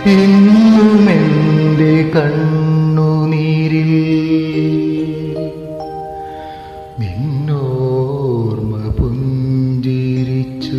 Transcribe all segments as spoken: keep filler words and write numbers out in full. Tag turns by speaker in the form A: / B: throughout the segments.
A: എന്നുമെന്റെ കണ്ണുനീരിൽ നിന്നോർമ്മ പുഞ്ചിരിച്ചു.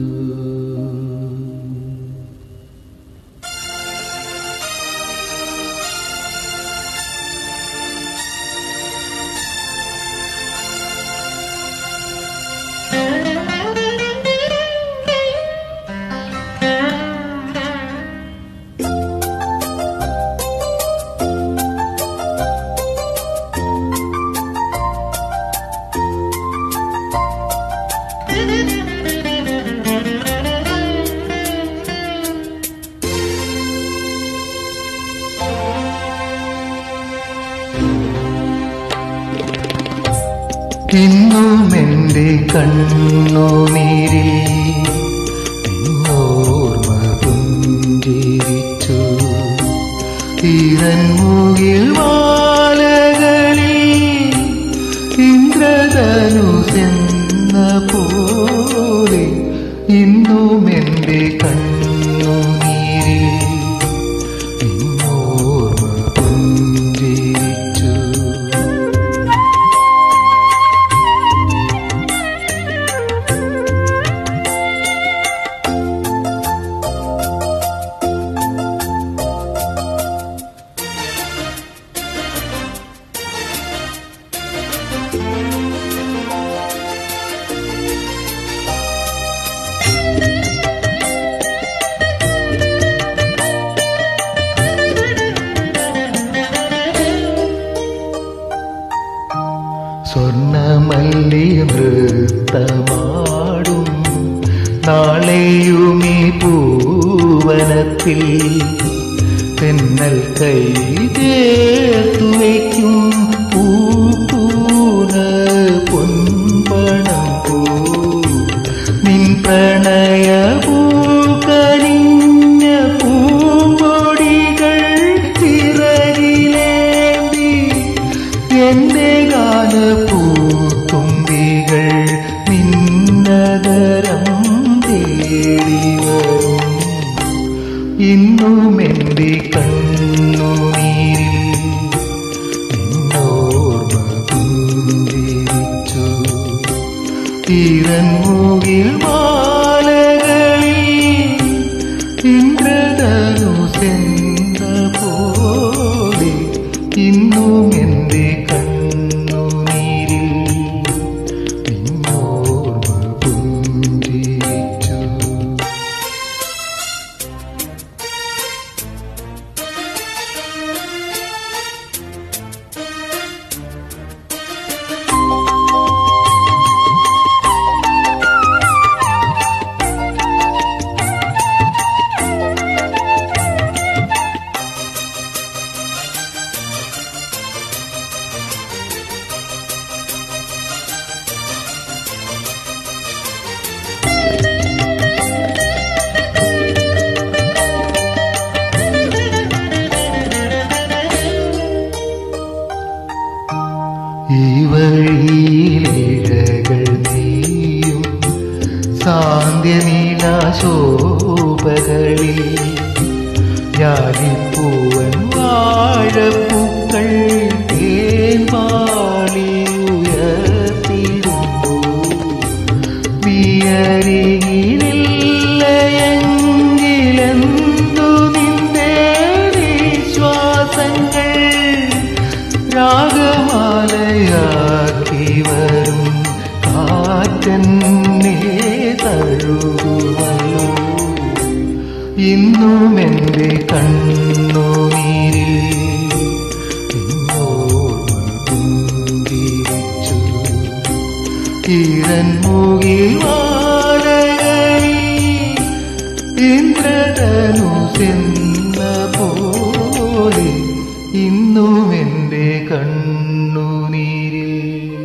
A: ഇന്നുമെന്റെ കണ്ണുനീരിൽ നിന്നോർമ്മ പുഞ്ചിരിച്ചു. ഈറൻമുകിൽ മാലകളിൽ ഇന്ദ്രധനുസെന്ന പോലെ ഇന്നുമെന്റെ കണ്ണുനീരിൽ നിന്നോർമ്മ പുഞ്ചിരിച്ചു. സ്വർണമല്ലി നൃത്തമാടും നാളെയുമീ പൂവനത്തിൽ തെന്നൽ കൈ ചേർത്തു വയ്ക്കും പൂപ്പൂന പൊൻപണം പൂ നിൻ പ്രണയ പൂക്കരിഞ്ഞ പൂമ്പൊടികൾ ചിറകിലേന്തി എന്റെ ഗാനപ്പൂത്തുമ്പികൾ നിന്നകരം തേടി വരും. ഇന്നുമെന്റെ കണ്ണുനീരിൽ നിന്നോർമ്മ പുഞ്ചിരിച്ചു. ഈറൻമുകിൽ മാലകളിൽ ഇന്ദ്രധനുസെന്ന പോലെ ഇന്നുമെന്റെ കണ്ണുനീരിൽ നിന്നോർമ്മ പുഞ്ചിരിച്ചു. ഈ വഴിയിലിഴകൾ നീയും സാന്ധ്യനീലാശോഭകളിൽ ഞാലിപ്പൂവൻ വാഴപ്പൂക്കൾ തേൻപാളി ഉയർത്തിടുന്നു. നീയരികിലെങ്കിലെന്തു നിന്റെ വിശ്വാസങ്ങൾ രാഗമാലയാക്കി വരും കാറ്റന്നെ തഴുകുമല്ലോ. ഇന്നുമെന്റെ കണ്ണുനീരിൽ നിന്നോർമ്മ പുഞ്ചിരിച്ചു. ഈറൻമുകിൽ മാലകളിൽ ഇന്ദ്രധനുസെന്ന പോലെ ഇന്നുമെന്റെ കണ്ണുനീരിൽ